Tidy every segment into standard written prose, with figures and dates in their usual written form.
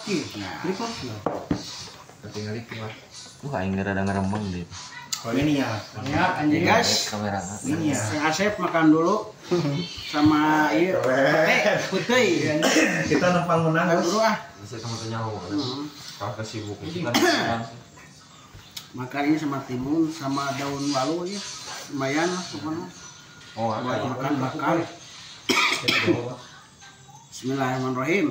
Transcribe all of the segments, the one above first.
Tripod. Ketinggalan itu lah. Wah, ini rada ngerembang deh. Oh ini ya. Ya anjing guys. Kamera. Ini ya. Saya Asep makan dulu sama iya. Putih. Kita numpang menang. Dulu ah. Bisa kamu tanya lo. Kalau sibuk itu kan. Makan ini sama timun sama daun walu ya. Lumayan lah pokoknya. Oh, Buat makan bakar. Bismillahirrahmanirrahim.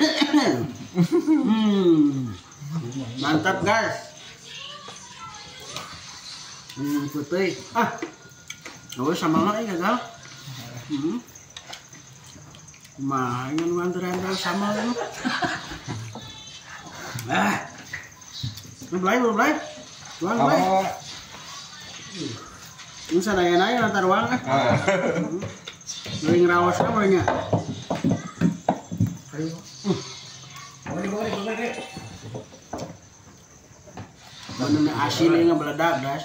Mantap guys. Putih. Nggak sama lah ya gal. Mah ingin nganter sama lu. Belai. Tuang belai. Ini sadaya-naya lantar uang Ngering rawas apa nya? Bener asinnya ngebeledak guys.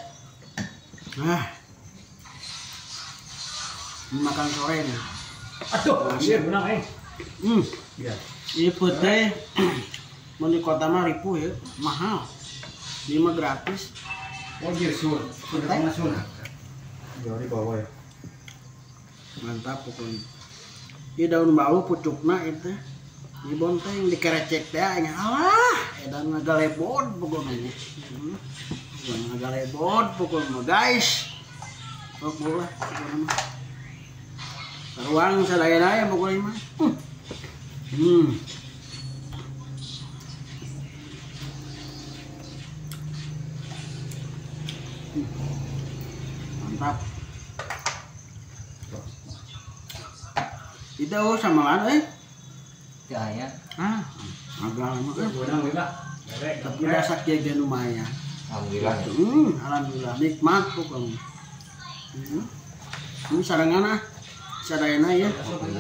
Ini makan sore nih. Aduh, iya benang Iya. Ini putih. Mau di kota mah ribu ya, mahal. Ini mah gratis. Oh iya sur. Sudah sur. Di bawah ya. Mantap pokoknya. Ini daun bau pucukna itu. Di bonteng dikerecek teh nya. Alah, edan ngagalebod pokoknya. Ngagalebod pokoknya guys. Boleh pokoknya. Ruang sadaya-daya pokoknya mah. Mantap. Kita sama lan Ya. agak lama Benang wila. tapi rasa jajan lumayan. Alhamdulillah. Alhamdulillah nikmat pokoknya. Ini sarangan sadayana ya.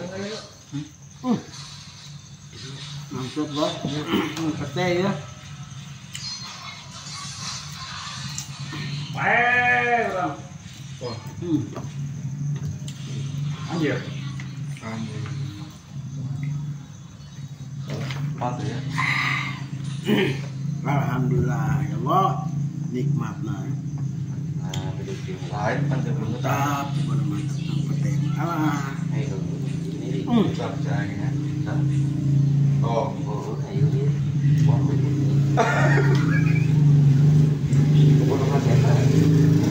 Mantap loh. Pete ya. Orang. Wah. Anjir. Mantap ya. Alhamdulillah ya Allah nikmatnya. Nah, begitu. Lain kan belum Mantap pokoknya mantap yang pete. Alah. Ayo. Ini bisa caranya. Oh, ayo ini. Wah, ini. Pokoknya masih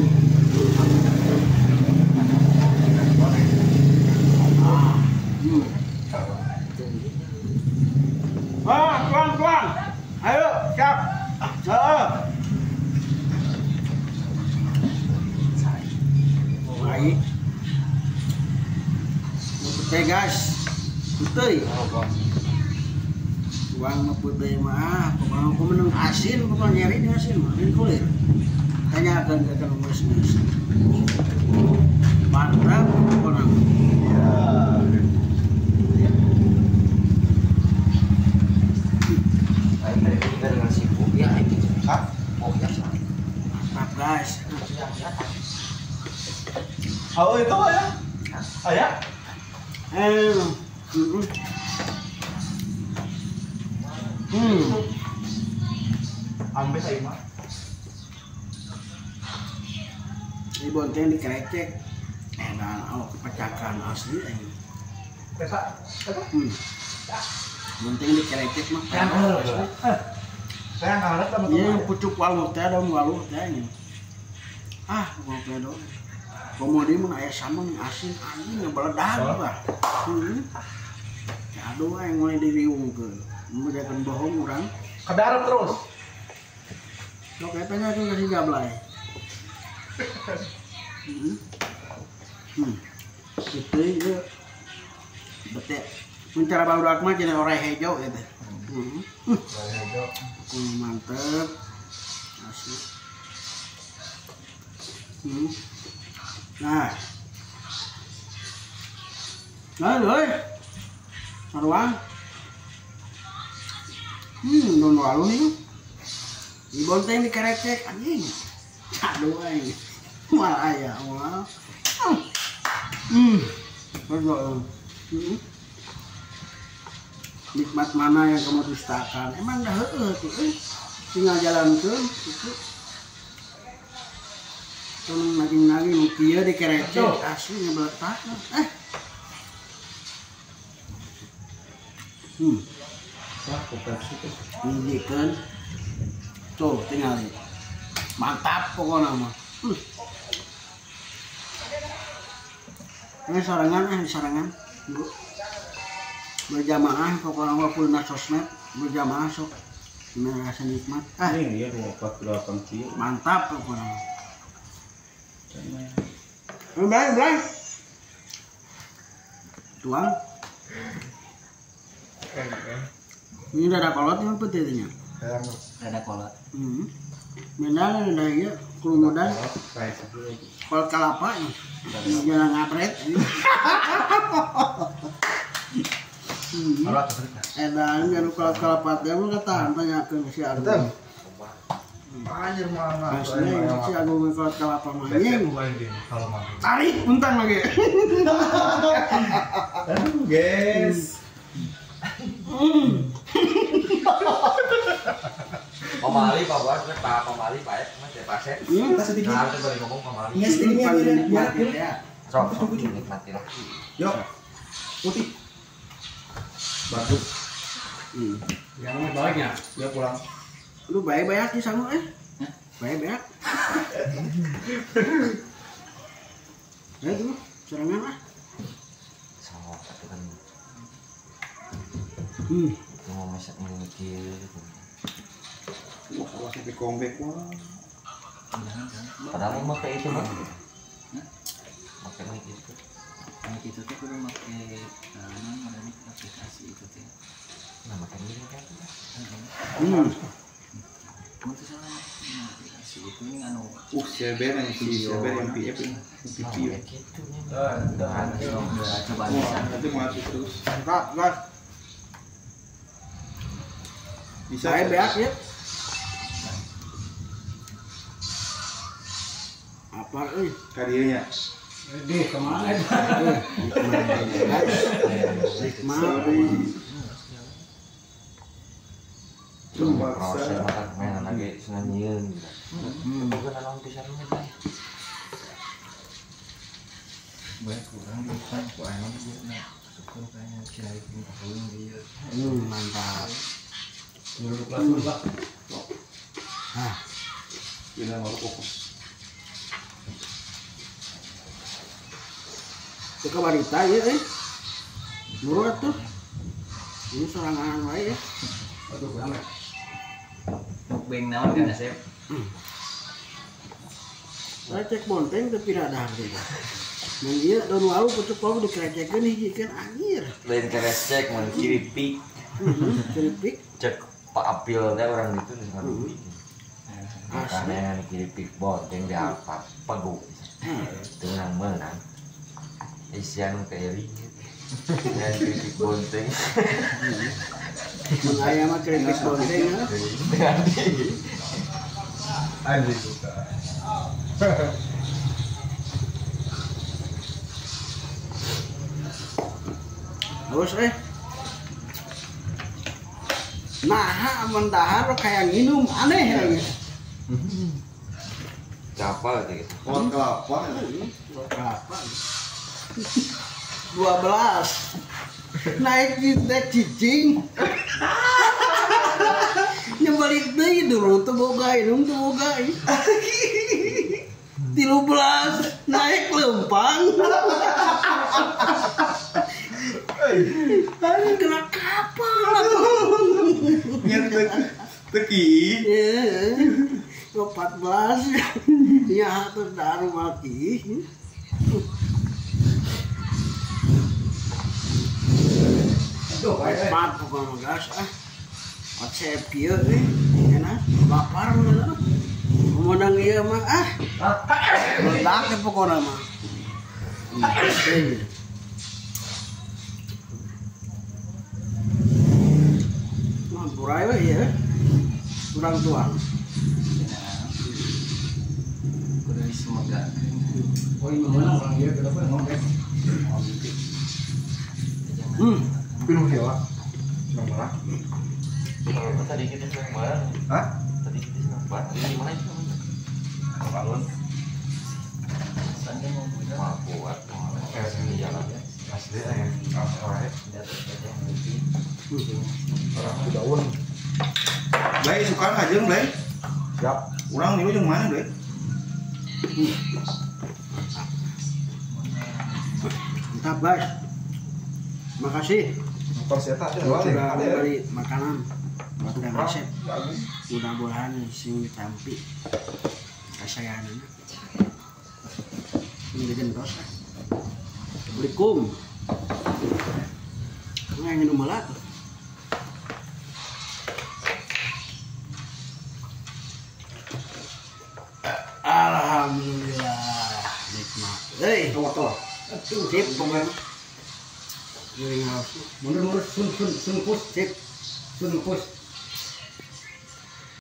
Tuang. Ayo, siap. Baik. Putih guys. Putih. Tuang mah putih mah. Pokoknya aku menang asin, pokoknya nyari ini asin mah. Ini kulit. Tanya akan ngus-ngus. Mantap, pokoknya. Mantap guys. Oh itu ya? Ayah? Ambil saya mah. Ini bonteng dikerecek. Pecahkan asli ini. Pesa? Bonteng dikerecek mah. Saya ngarep sama Iya, pucuk walu teh daun walu teh ini. Mau pedo. Komodi mun aya sama nih asin anjing ngebeledak bah. Aduh yang mulai diriungkeun. Menjadikan bohong urang. Kedarap terus. Sok katanya tuh kasih gablay. Itu ya. Betek. Mun cara barudak mah jadi oreh hejo gitu. Mantep. Asli. Nah. Rồi. Sarwang. Daun walu nih. Di bonteng dikerecek anjing. Aduh anjing. Mal aya Allah. nikmat mana yang kamu dustakan? Emang dah tuh, tinggal jalan tuh itu. Tuh naging mungkin dikerecek aslinya meletak. Ini kan, tuh tinggal nih, mantap pokoknya mah. Ini sarangan, bu. Berjamaah pokoknya walaupun sosmed berjamaah sok, merasa nikmat. Ini ya 28 kilo. Mantap pokoknya. Belai. Tuang. Ini ada kolot yang petinya. Ada kolot. Menang ada ya, kerumunan. Kolot kelapa ya. Jangan ngapret. Edan kan kolot kelapa dia mau kata tanyakan si Agung. Anjir mana? Aslinya si Agung kolot kelapa maning. Tarik puntang lagi. Guys. Pemali Pak Bos, pemali Pak ya, Mas ya Pak. Kita sedikit. Nah, kita boleh ngomong pemali. Iya sedikit ya. Sok nikmati lah. Yuk. Putih. Batu. Yang baliknya Dia pulang. lu baik-baik di sana baik-baik ya tuh serangan lah Sama tapi kan itu mau masak mengikir. Wah, kalau sampai comeback wah. Padahal mau pakai itu mah. Pakai mic itu. Mic itu tuh kudu make ada nih aplikasi itu teh. Nah, pakai mic kan. Kamu tuh salah aplikasi itu ini anu Seber yang MPF ini. MPV. Gitu nih. udah coba bisa. Nanti mati terus. gas Bisa baik-baik ya apa karirnya. kemana Proses makan mainan lagi senanyeun gitu. Bukan alam pisannya teh. Banyak kurang bukan ku anu dia nah syukur kayaknya cai ini tahun dia. Mantap Dulu kelas dulu, Pak. Kita mau fokus. itu wanita ya nurut tuh ini serangan wae ya Mukbang naon kan Asep? saya cek bonteng tapi tidak ada harga dan dia tahun lalu pucuk kau dikerecehkan hiji kan anjir Lain keresek mau kiripik. keripik Cek Pak Apil teh orang gitu dengan duit. Makanya kiripik bonteng di apa pegu. Dengan menang. Isian keri. Dengan kiripik bonteng. mengayam mah keripik bonteng ya Anjir juga. terus nah mendahar kayak minum aneh ya Capal gitu. Kuat kelapa. berapa 12 naik di cicing nyebalik deui dulu tuh boga inum tuh boga 13 naik lempang kena kapal Nyet teki. 14 ya tuh daru mati Pat pokoknya gas Otsep kieu enak lapar mah ngomong ieu mah meledak deh pokoknya mah Mampurai we ya kurang tuang Kudu semoga. Oh, ini mana orang dia kenapa ngomong? Pinuh ya, Pak. Sebelah. Kalau tadi kita senang banget. Hah? Tadi kita senang banget. Di mana itu namanya? Balon. Sannya mau punya. Mau kuat, mau Kayak sini jalan. asli ya. Orang daun. Blay suka aja Blay. Siap. Urang dulu yang mana Blay? Mantap guys. Makasih Motor seta ada sudah ada ya. beli makanan buat Kang Asep. Mudah-mudahan sing tampi kasayanana. Ini gentos. Assalamualaikum. Nggak ingin umalat. Alhamdulillah nikmat. Hei, Tuh. sip pemain. Giring harus. Mundur sun pus. Sip. Sun pus.